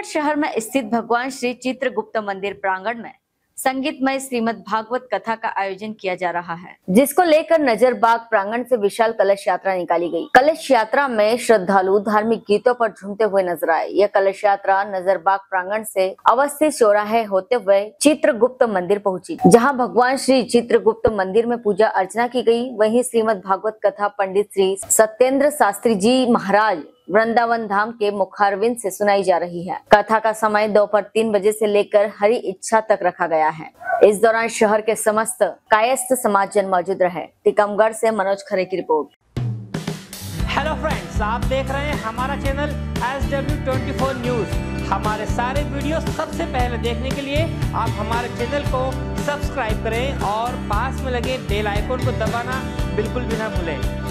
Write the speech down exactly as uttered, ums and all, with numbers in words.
शहर में स्थित भगवान श्री चित्रगुप्त मंदिर प्रांगण में संगीतमय श्रीमद् भागवत कथा का आयोजन किया जा रहा है, जिसको लेकर नजरबाग प्रांगण से विशाल कलश यात्रा निकाली गई। कलश यात्रा में श्रद्धालु धार्मिक गीतों पर झूमते हुए नजर आए। यह कलश यात्रा नजरबाग प्रांगण से अवस्थित चौराहे होते हुए चित्रगुप्त मंदिर पहुंची, जहां भगवान श्री चित्रगुप्त मंदिर में पूजा अर्चना की गई। वहीं श्रीमद् भागवत कथा पंडित श्री सत्येंद्र शास्त्री जी महाराज वृंदावन धाम के मुखारविंद से सुनाई जा रही है। कथा का समय दोपहर तीन बजे से लेकर हरि इच्छा तक रखा गया है। इस दौरान शहर के समस्त कायस्थ समाजजन मौजूद रहे। टीकमगढ़ से मनोज खरे की रिपोर्ट। हेलो फ्रेंड्स, आप देख रहे हैं हमारा channel S W twenty four news. हमारे सारे वीडियो सबसे पहले देखने के लिए आप हमारे चैनल को सब्सक्राइब करें और पास में लगे बेल आइकन को दबाना बिल्कुल भी ना भूलें।